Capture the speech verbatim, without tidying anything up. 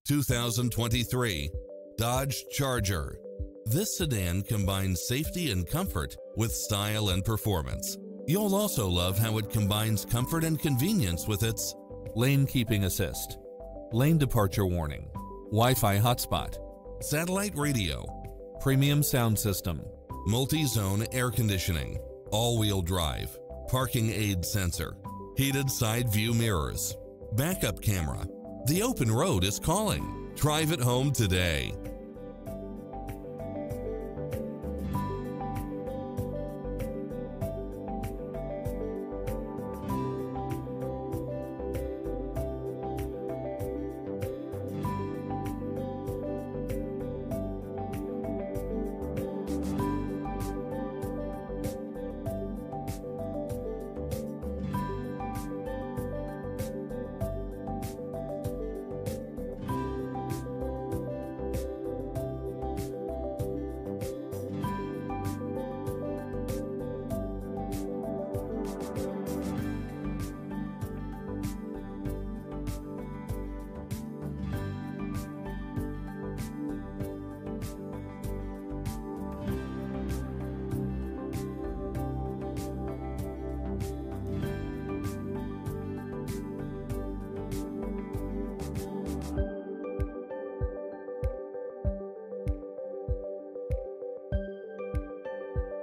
two thousand twenty-three Dodge Charger. This sedan combines safety and comfort with style and performance. You'll also love how it combines comfort and convenience with its lane keeping assist, lane departure warning, Wi-Fi hotspot, satellite radio, premium sound system, multi-zone air conditioning, all-wheel drive, parking aid sensor, heated side view mirrors, backup camera. The open road is calling. Drive it home today.